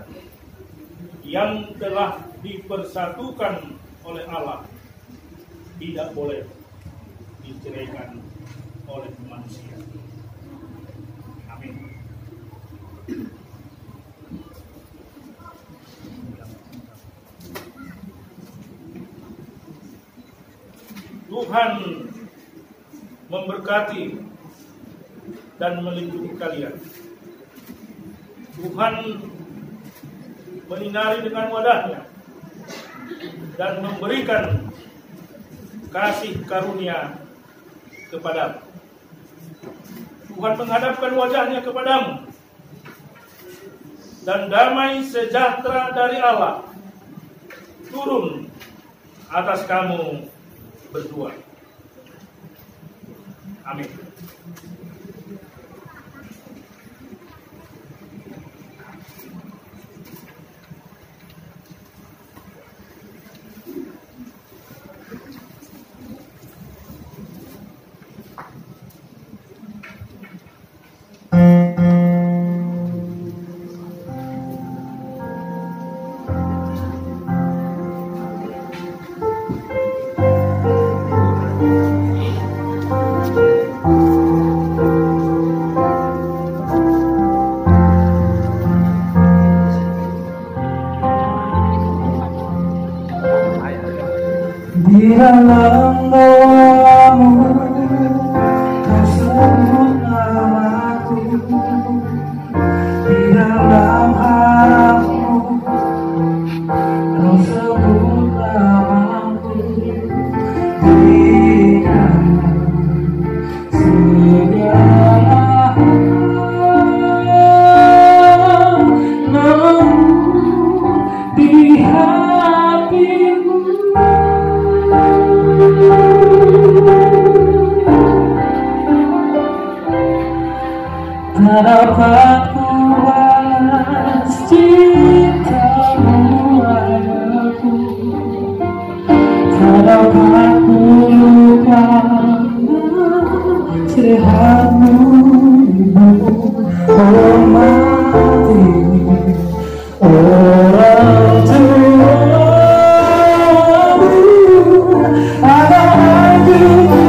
kita yang telah dipersatukan oleh Allah tidak boleh diceraikan oleh manusia. Amin. Tuhan memberkati dan melindungi kalian. Tuhan menyinari dengan wajah-Nya dan memberikan kasih karunia kepadamu. Tuhan menghadapkan wajah-Nya kepadamu dan damai sejahtera dari Allah turun atas kamu berdua. Amin. Di dalam doamu kau sebut namaku, di dalam hatimu kau sebut namaku, berikan segala namamu di hatimu. Tak dapat ku balas cintamu padaku, tak dapat ku lupakan sehatmu ibu, hormati orang tuamu, ada hatimu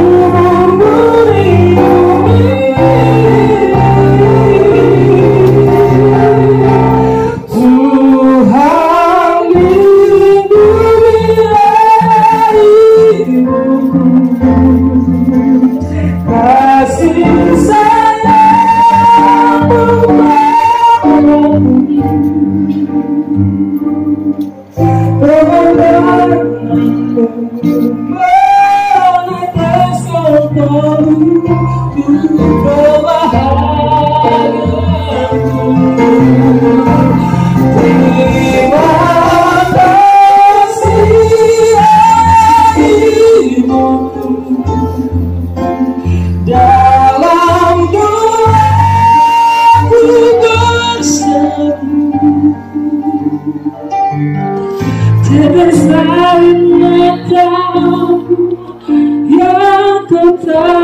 yang kau